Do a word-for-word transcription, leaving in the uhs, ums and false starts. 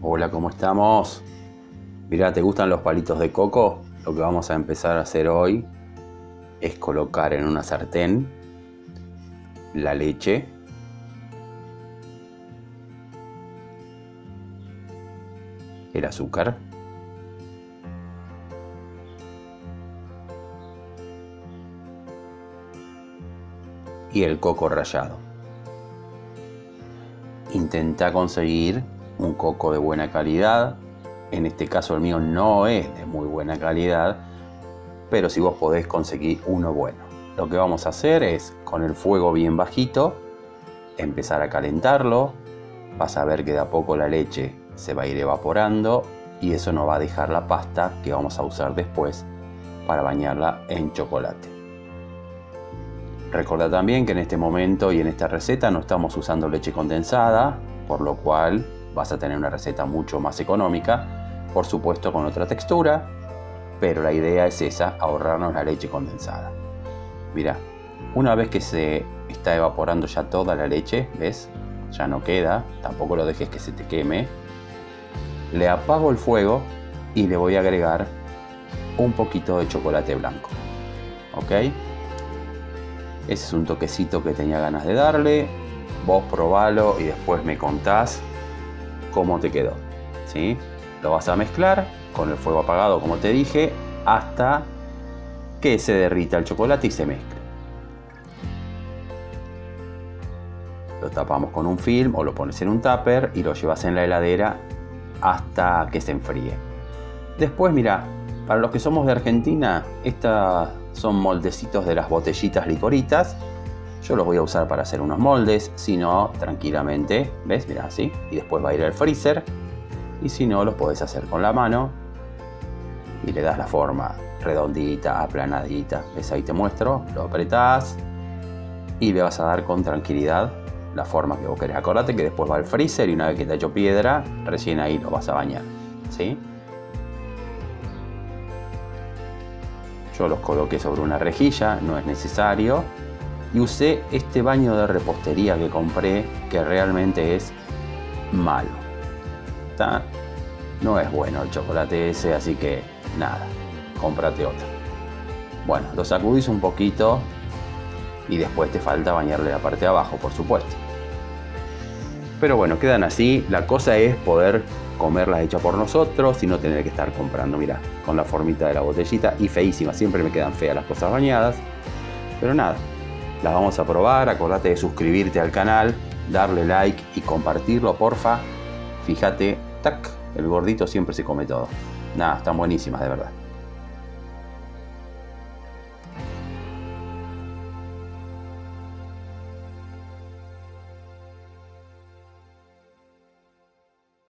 Hola, ¿cómo estamos? Mirá, ¿te gustan los palitos de coco? Lo que vamos a empezar a hacer hoy es colocar en una sartén la leche, el azúcar, y el coco rallado. Intenta conseguir un coco de buena calidad. En este caso el mío no es de muy buena calidad, pero si vos podés conseguir uno bueno. Lo que vamos a hacer es, con el fuego bien bajito, empezar a calentarlo. Vas a ver que de a poco la leche se va a ir evaporando y eso nos va a dejar la pasta que vamos a usar después para bañarla en chocolate. Recordá también que en este momento y en esta receta no estamos usando leche condensada, por lo cual vas a tener una receta mucho más económica, por supuesto con otra textura, pero la idea es esa, ahorrarnos la leche condensada. Mira, una vez que se está evaporando ya toda la leche, ¿ves? Ya no queda, tampoco lo dejes que se te queme. Le apago el fuego y le voy a agregar un poquito de chocolate blanco, ¿ok? Ese es un toquecito que tenía ganas de darle. Vos probalo y después me contás cómo te quedó, ¿sí? Lo vas a mezclar con el fuego apagado, como te dije, hasta que se derrita el chocolate y se mezcle. Lo tapamos con un film o lo pones en un tupper y lo llevas en la heladera hasta que se enfríe. Después, mira, para los que somos de Argentina, estas son moldecitos de las botellitas licoritas. Yo los voy a usar para hacer unos moldes, si no, tranquilamente, ¿ves? Mira, así. Y después va a ir al freezer. Y si no, los podés hacer con la mano. Y le das la forma redondita, aplanadita. ¿Ves? Ahí te muestro. Lo apretás. Y le vas a dar con tranquilidad la forma que vos querés. Acordate que después va al freezer y una vez que te ha hecho piedra, recién ahí lo vas a bañar, ¿sí? Yo los coloqué sobre una rejilla, no es necesario. Y usé este baño de repostería que compré, que realmente es malo. ¿Está? No es bueno el chocolate ese, así que nada, cómprate otro. Bueno, lo sacudís un poquito y después te falta bañarle la parte de abajo, por supuesto. Pero bueno, quedan así. La cosa es poder comerlas hechas por nosotros y no tener que estar comprando, mira, con la formita de la botellita. Y feísimas, siempre me quedan feas las cosas bañadas. Pero nada, las vamos a probar. Acordate de suscribirte al canal, darle like y compartirlo, porfa. Fíjate, tac, el gordito siempre se come todo. Nada, están buenísimas de verdad.